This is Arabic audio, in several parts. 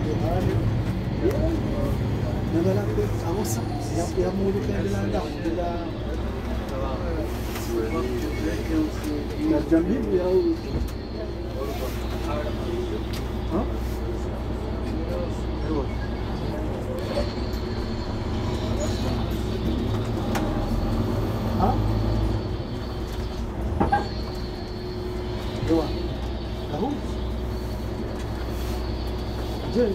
Nagalapit, ako sa pinamulot na nilalak nila. Jamil, yaw. Ha? Ha? Gawa. Tahu? Jel.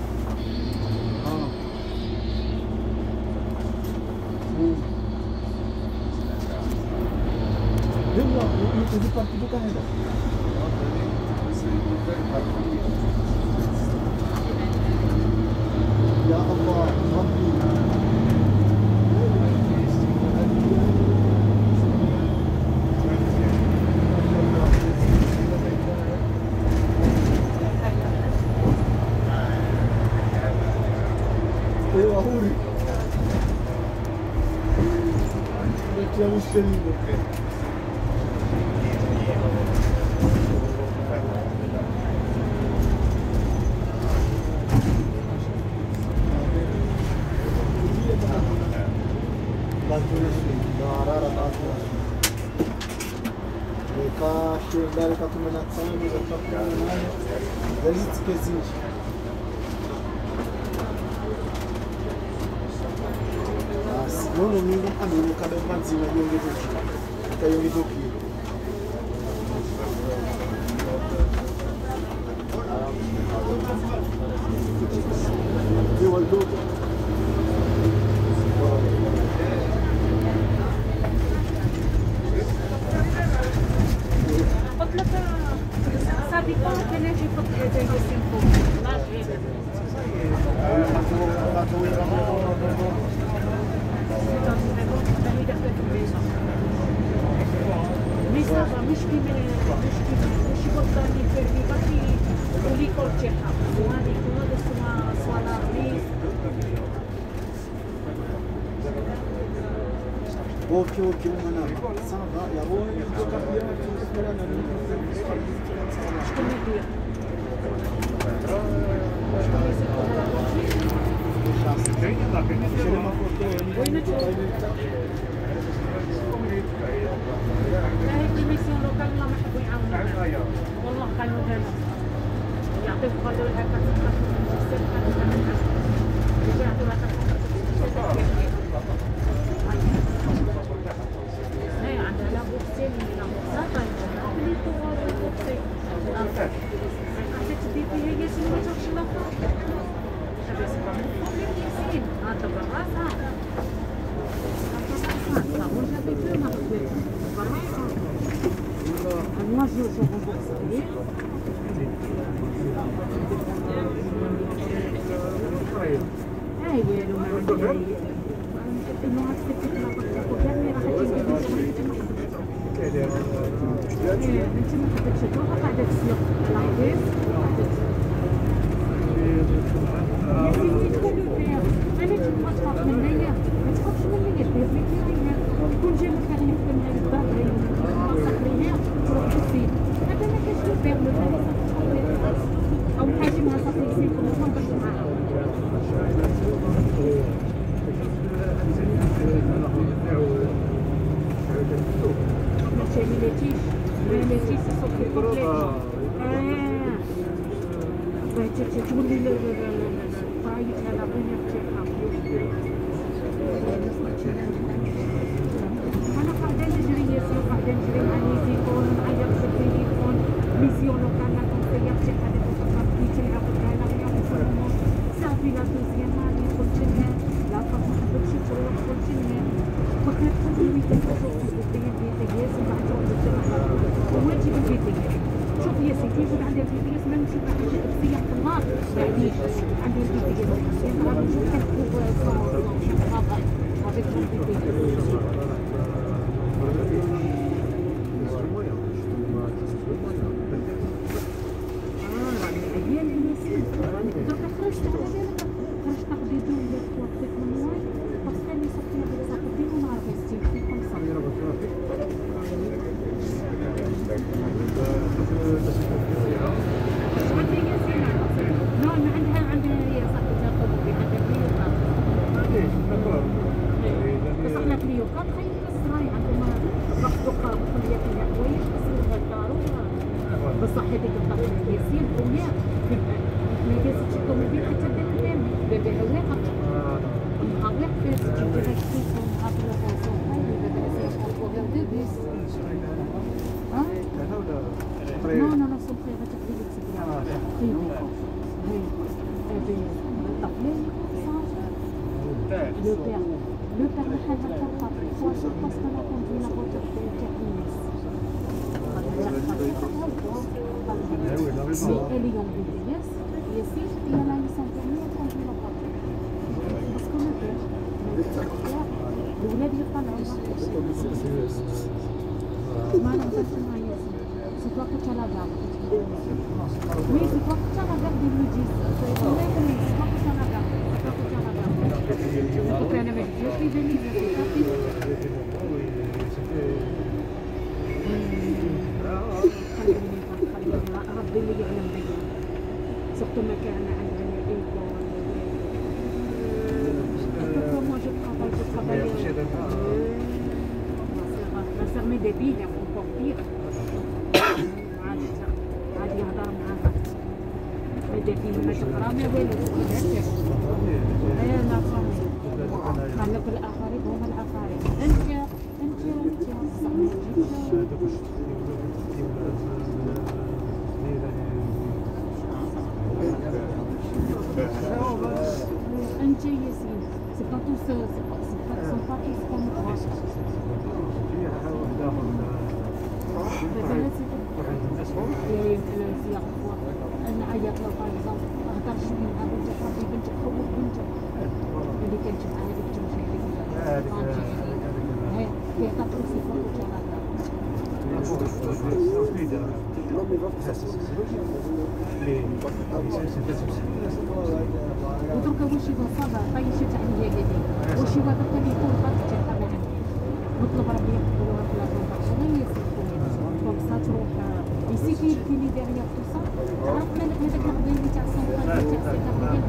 Itu bukan ada. Ya Allah, Rabbi. Eu ahuri. Dia muslim. Dari ka tumenatami za kapitana Galizke zinji. Nono mingi amini kada panzina yonge doki. Ka yonge doki. Yo aldo. Sabe como que a gente pode fazer esse pouco? Lá chega. مش بطلني في الرباطي ولي كورتيها وهذه كلها اسمها صوالارني اوكي وانا صعبه يا روي شكون يدير هذه الميسيون لوكال والله ما حبوا يعاونونا والله قالوا لنا يعطيوك قالوا لها كتبقى يعطوا لها هي عندها لا بوكسين لا بوكسات اللي طوال بوكسين عرفتي بيبي هي ياسين ما تاخش لا بس ياسين هذا بالراس Moi je rembourse. No, عندها Le père محلها فرقة واش خاصنا نكون لا voiture تاع الناس. Mais elle est en BTS, ici, il y a la licence permis de conduire la voiture. Parce que le père, الولاد يطلعوا ما نقدرش معايا سي toi que tu as la garde. Oui, c'est toi que tu as la garde des midis. C'est toi que tu as la garde. Donc أنا ما جبتش لي فاليزة في كافي. ربي اللي يعلم بيا. سورتو ما كان عندنا إيكول. Moi je travaille. Ma sœur met des billes, encore pire. عادي يهضر معاها. met des billes ما تقرا ما والو. أنا فاهمة. قال لك الآخرين هم الآخرين. أنت أنت ياسين. C'est pas tous, sont pas tous comme toi. أنا عيط له باغ إكزومبل ما هضرش مع بنتك ربي بنتك خوف بنتك اللي كانت معاها ديك التمشي هي كيعطيك صفات ودركا واش يبغى صبر طيشت عليا هذه واش يبغى دركا اللي يكون خاطر تلقى معاه نطلب ربي يقبلوها في لاطونطاش غير يسيبوها كوم سا تروح يسي في لي ديريير تو سا تعرف مالك هذاك الغبي اللي تاع السنطال تاع السيكاريين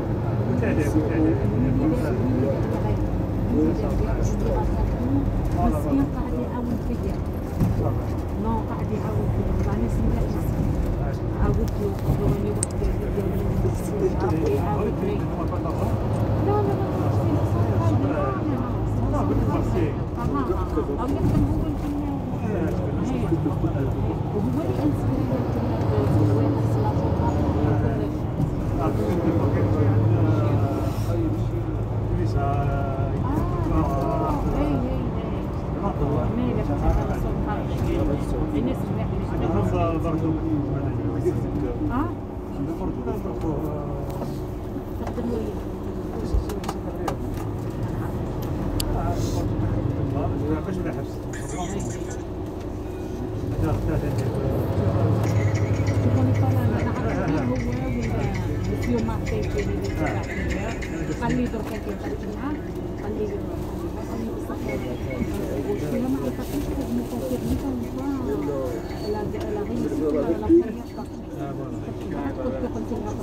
مسكين قاعد يعاون فيا نو قاعد يعاون فيا راني سمعت عاودت يقدروني واحد ربي يعاودني لا أو يخدم هو الجنة وهو اللي انسبريني وين قال لي درك كيهضر معاه قال لي بصح وانا ما عرفتش خدمه كونفيرمي لا غير لا بروميير قلت لها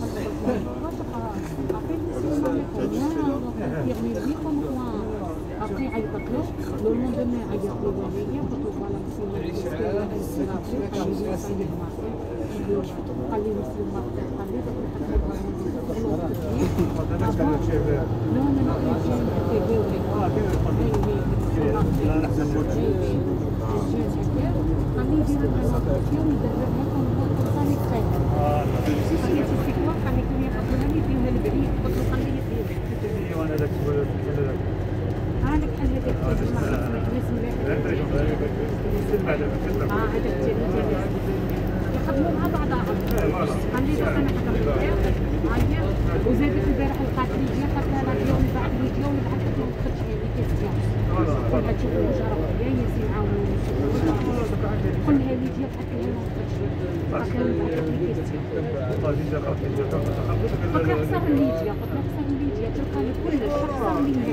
après عيطت له لو لوندومي عيط له وهي قلت له فوالا مسلم قال لي مسلم قال لي يخدموا مع بعضهم قال لي انا حكمت هيا وزادت البارح لقات لي جا قالت لها اليوم بعد لي جا ونبعث لك الخدش لي كيستيا قلت تشوفوا واش راه يا ياسين عاونوا قلنا لي جا بحث لها الخدش قالت لها نبعث لك كيستيا قلت لها خسر اللي جا تلقى لي كل الشخص اللي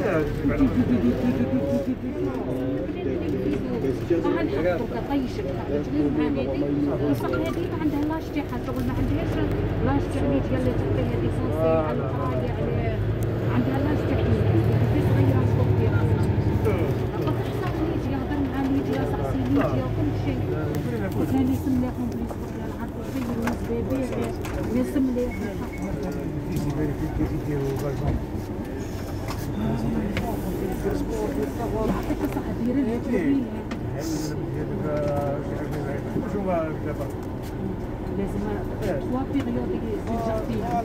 نحطو كطيشك تغير مع هذه بصح هذه ما عندها لاج تاعها شغل ما عندهاش لاج تاع اللي تقال لي تعطيها ليسونسي على القرايه على عندها لاج تاع كيفاش صغيره نشوف في راسها قلت حسن اللي يجي يهضر مع اللي يجي يسقسي اللي يجي وكل شيء وكان يسم ليهم بليس قلت لها نعرفو خير بيبي يسم ليهم يعطيك الصحة ديري لها لازم توا بيريود يزيد فيها.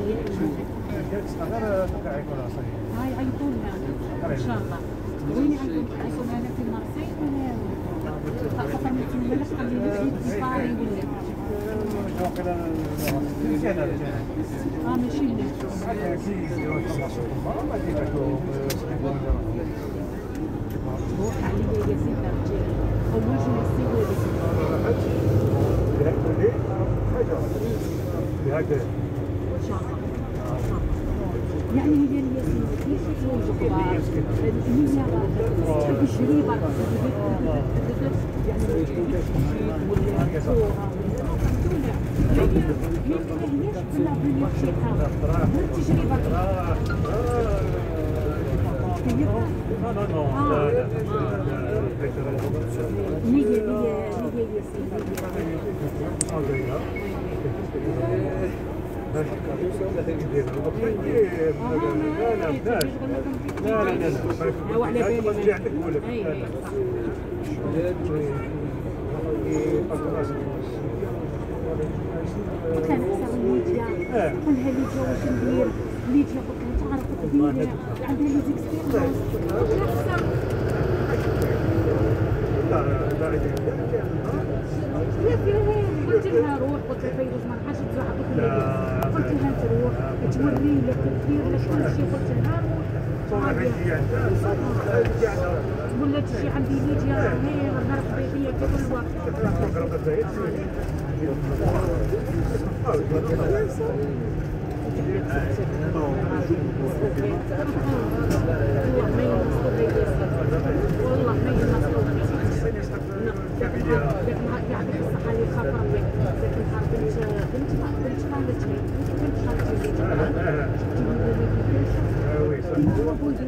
هاي عيطوا لنا ان شاء الله. وين عيطوا لنا في مارسيل ولا خاطر من الملك قال لي العيد في باري ولا ماشي لنا. روح عليا يا سيدنا الرجال او واش نسيبو ان شاء الله. يعني هي الياسين كيف توجد النية تجربة يعني ولا صورة ولا كان حسن ليديا قالها ليديا واش ندير ليديا قلت لها تعرف كبيرة عندها لي زيكسبيريونس لا فيها قلت لها روح قلت لها فيروز ما نحاش تزعق قلت لها تروح توري لك تدير لك كل شيء قلت لها ولا تجي عندي ليديا هي مرحبا بيا في كل وقت والله ما ينصلوا يعطيك الصحة اللي خاطر بك ذاك النهار بنت خالتي